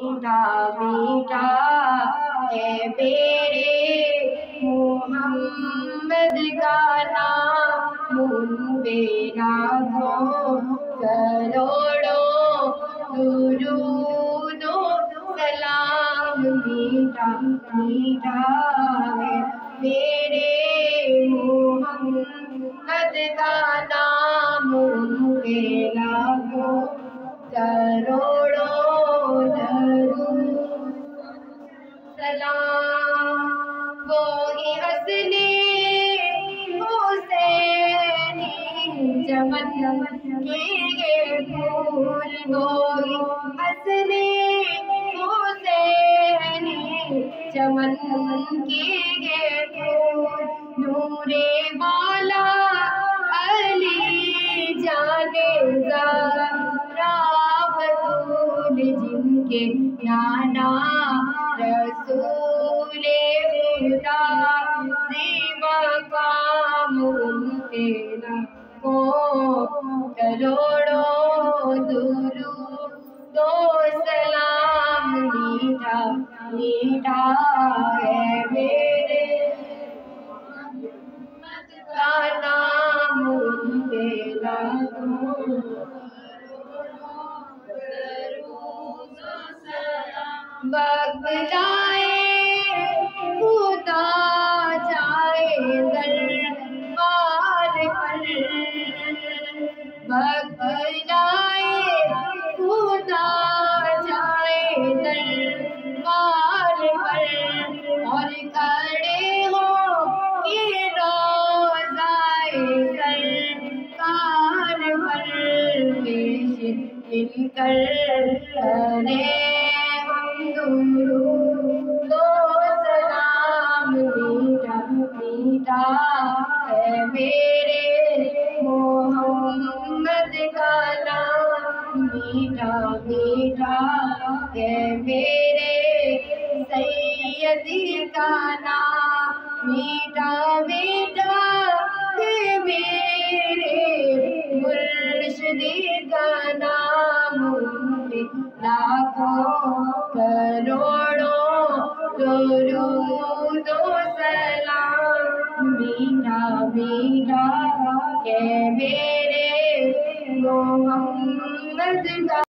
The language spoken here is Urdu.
میٹھا میٹھا ہے میرے محمد کا نام، ان پہ لاکھوں کروڑوں درود و سلام۔ میٹھا میٹھا ہے میرے محمد کا نام، ان پہ لاکھوں کروڑوں درود سلام۔ وہی حسن حسینی چمن کے یہ پھول، وہی حسن حسینی چمن کے یہ پھول، نور والا علی جانے زہرا بطول، جن کے نانا رسول خدا سے مقام، ان پہ لاکھوں کروڑوں درود و سلام۔ میٹھا میٹھا ہے میرے محمد کا نام، ان پہ لاکھوں وقت لائے خدا جائے دربار پر، وقت لائے خدا جائے دربار پر، اور کھڑے ہو کے روضائے سرکار پر، پیش مل کر کرے درود و سلام۔ میٹھا میٹھا ہے میرے محمد کا نام، میٹھا میٹھا ہے میرے سیدی کا نام، میٹھا میٹھا ہے میرے مرشدی کا نام، ان پہ لاکھوں کروڑوں درود و سلام۔ میٹھا میٹھا ہے میرے محمد کا